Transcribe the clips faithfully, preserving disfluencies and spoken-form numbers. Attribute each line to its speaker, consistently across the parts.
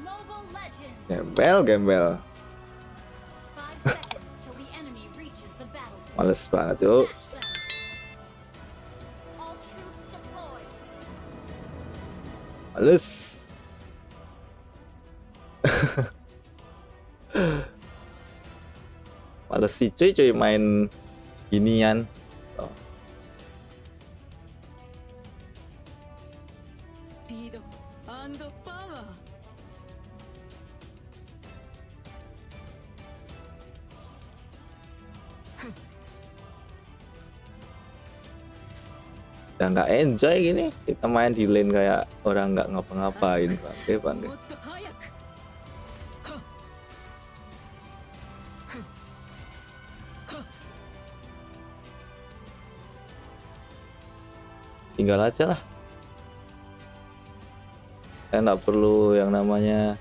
Speaker 1: Gembel, gembel. Males banget, yuk. Males. Males sih cuy, cuy main ginian. Oh. Udah nggak enjoy gini, kita main di lane kayak orang nggak ngapa-ngapain, bangke bangke. Tinggal aja lah. Saya nggak perlu yang namanya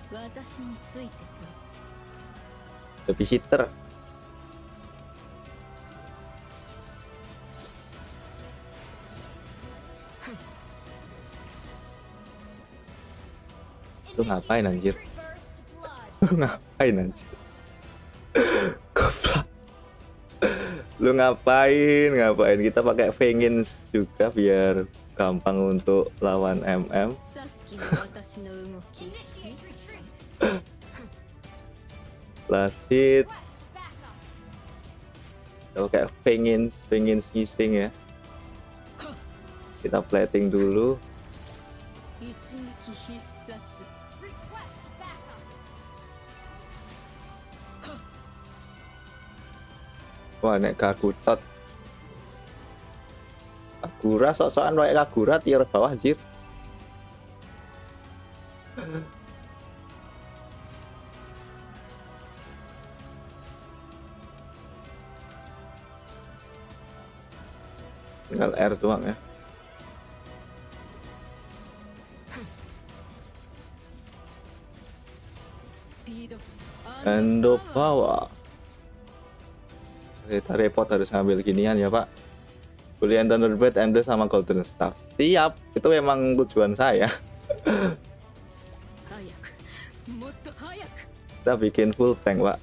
Speaker 1: babysitter. Lu ngapain anjir? Lu ngapain anjir? Goblok. Lu ngapain? Ngapain? Kita pakai Vengeance juga biar gampang untuk lawan M M. Last hit. Kita pakai Vengeance, Vengeance ngising ya. Kita plating dulu. Wah, nek Kagutot. Kagura sok-sokan wae Kagura tier bawah anjir. Tinggal R doang ya. Endo power. Kita repot harus ngambil ginian ya pak. Brilliant Thunderbird, Emblem sama Golden Staff. Siap, itu memang tujuan saya. Kita bikin full tank pak.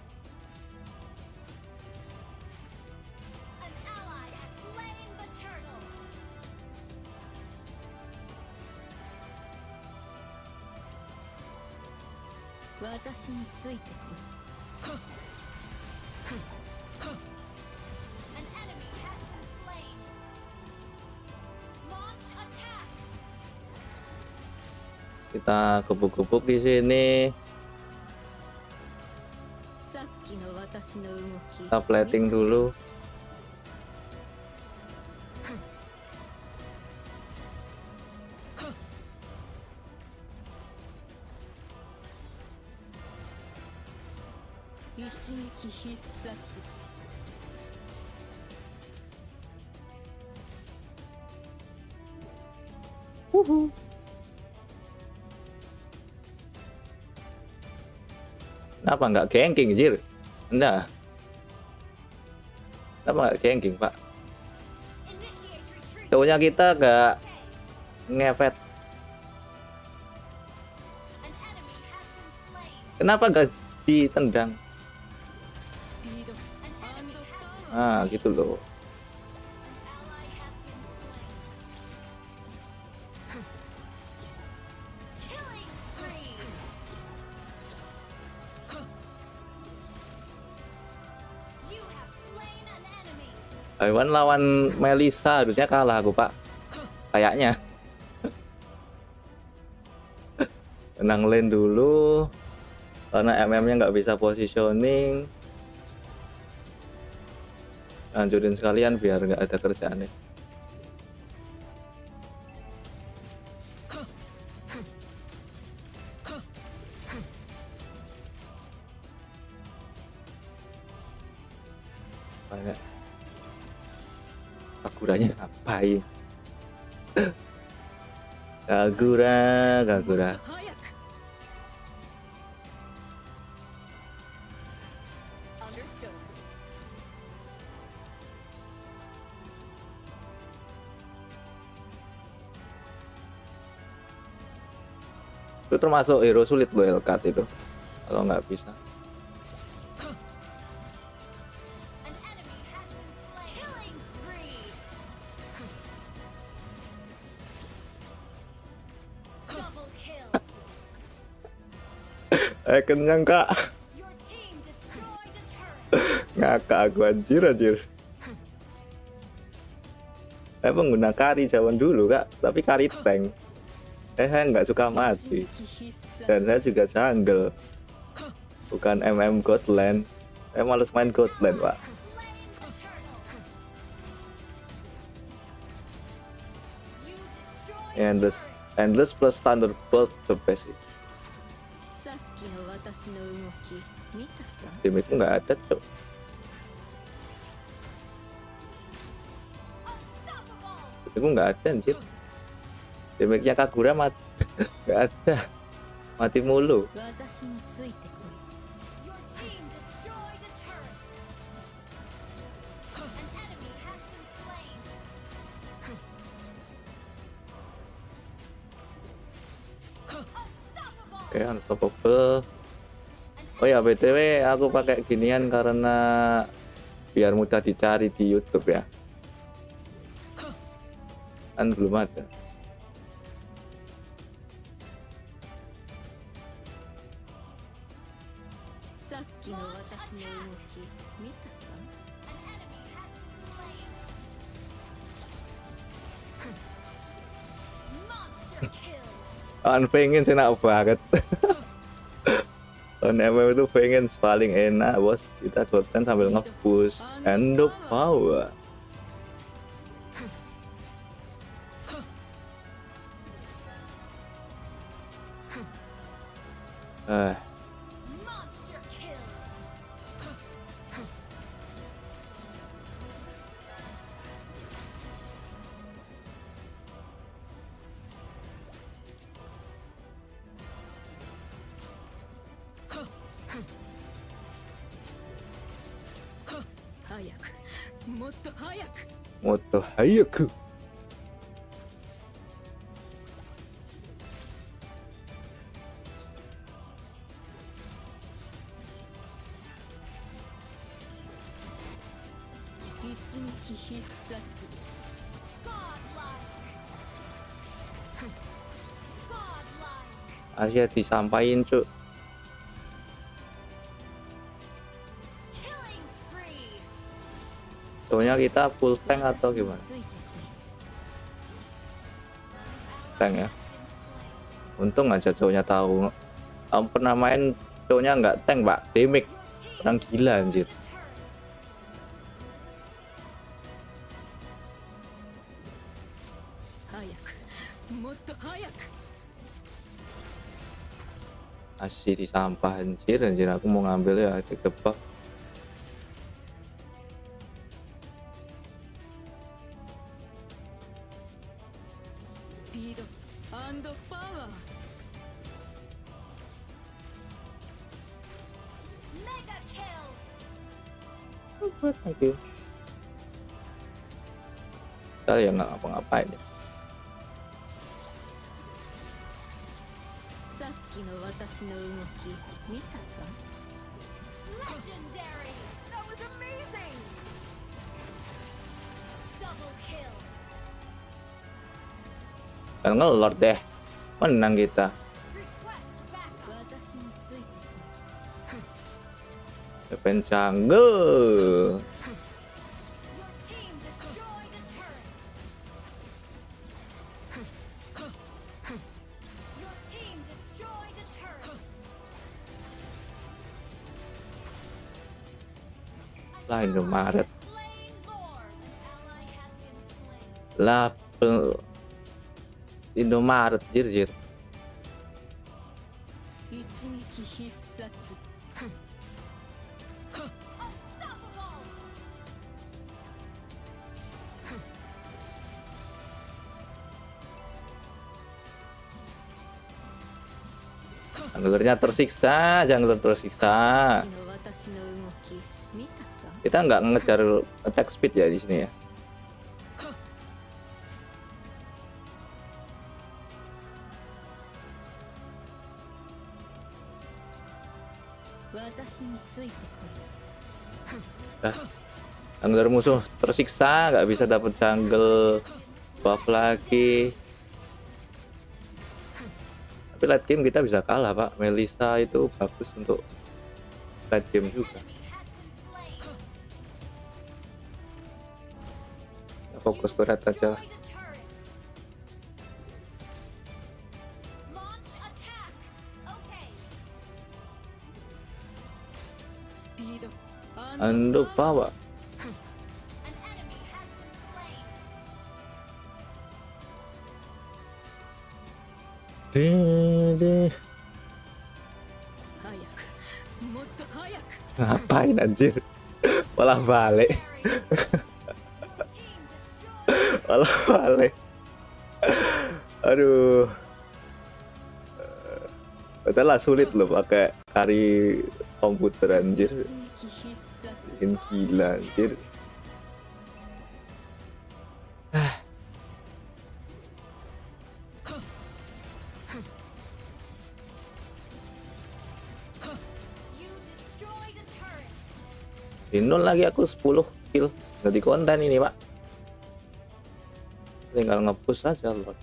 Speaker 1: Kita gebuk-gebuk di sini. Kita plating dulu. Uhu. Kenapa nggak ganking, Jir? Anda? Kenapa nggak ganking, Pak? Taunya kita nggak ngefet. Kenapa nggak ditendang? Ah, gitu loh. Iwan lawan Melissa harusnya kalah aku pak, kayaknya. Menang lane dulu karena M M-nya nggak bisa positioning. Hancurin sekalian biar nggak ada kerjaan nih. Banyak. Kaguranya ngapain? Kagura, Kagura. Itu termasuk hero sulit loh Hellcat itu. Kalau nggak bisa.
Speaker 2: An enemy has been slain. Killing spree. Double kill.
Speaker 1: Eh kenyang kak.
Speaker 2: Your team destroyed a turret.
Speaker 1: Ngakak aku anjir anjir. Saya pengguna kari zaman dulu kak, tapi kari tank. Eh saya nggak suka mati. Dan saya juga jungle. Bukan M M Godland. Saya males main Godland pak.
Speaker 2: Slain the turtle. You destroyed a
Speaker 1: Endless,
Speaker 2: turret.
Speaker 1: endless plus Thunderbolt the best.
Speaker 3: さっきの私の動き見たか
Speaker 1: Tim itu nggak ada cok.
Speaker 2: Unstoppable.
Speaker 1: Itu nggak ada anjir. Damage-nya Kagura mati. Nggak ada. Mati mulu.
Speaker 3: 私についてこ
Speaker 2: Your team destroyed a turret. An enemy has been slain. Unstoppable.
Speaker 1: Oke, unstoppable. Oh ya, B T W aku pakai ginian karena biar mudah dicari di YouTube ya. Kan belum ada.
Speaker 3: いさっきの私の動き見たか
Speaker 2: An enemy has been slain. Monster kill.
Speaker 1: Kan pengen sih enak banget. On M M itu pengen paling enak bos. Kita konten sambil nge-push and the power. Eh,
Speaker 2: Monster kill.
Speaker 3: もっと早く
Speaker 1: moto hayaku.
Speaker 3: 一撃必殺
Speaker 2: Godlike. Godlike.
Speaker 1: Asia disampain cuk.
Speaker 2: Killing spree.
Speaker 1: Soalnya kita full tank atau
Speaker 3: 私に
Speaker 1: gimana?
Speaker 3: ついてこ
Speaker 1: Tank ya.
Speaker 2: Been slain.
Speaker 1: Untung aja cowoknya tahu. Kamu pernah main cowoknya nggak tank pak, damage
Speaker 2: Your team
Speaker 1: orang gila anjir.
Speaker 2: destroyed a turret.
Speaker 1: Masih di sampah anjir anjir aku mau ngambil ya kejebak.
Speaker 3: Speed and power.
Speaker 2: Mega kill.
Speaker 1: Thank you. Kita ya nggak ngapa-ngapain ya.
Speaker 3: さっきの私の動き見たか
Speaker 2: Legendary. That was amazing. Double kill.
Speaker 1: Kan ngelord deh. Menang kita.
Speaker 2: Request backup.
Speaker 3: 私についてこ
Speaker 1: Depan jungle.
Speaker 2: Your team destroyed a turret. Your team destroyed a turret.
Speaker 1: Lah Indomaret.
Speaker 2: Slain Lord. An ally has been slain.
Speaker 1: Lah pe- Indomaret jir jir.
Speaker 3: う一撃必殺
Speaker 2: Unstoppable.
Speaker 1: Junglernya tersiksa, jungler tersiksa.
Speaker 3: さっきの私の動き見たか
Speaker 1: Kita nggak ngejar attack speed ya di sini ya.
Speaker 3: 私についてこい。
Speaker 1: Dah, jungler musuh tersiksa, nggak bisa dapet jungle buff lagi. Tapi late game kita bisa kalah pak. Melissa itu bagus untuk late game juga. Kita fokus turret aja lah. Ando bawa. Dede. Ngapain anjir? Malah balik. Malah balik. Aduh. Padahal sulit loh pakai kari komputer anjir. Bikin gila anjir. Di nol lagi aku sepuluh kill. Ganti konten ini pak. Tinggal nge-push aja loh.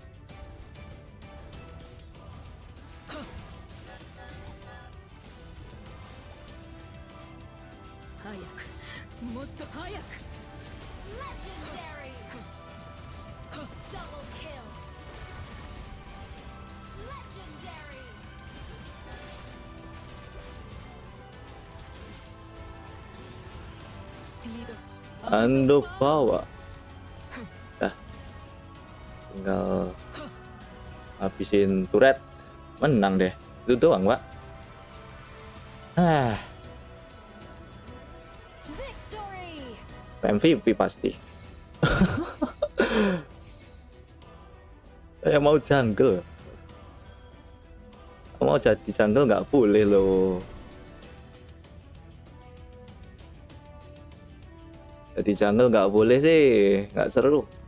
Speaker 1: Ando bawa. Dah. Tinggal habisin turret. Menang deh. Itu doang, Pak. Ah. M V P pasti. Saya mau jungle. Mau jadi jungle nggak boleh loh. Jadi jungle nggak boleh sih, nggak seru.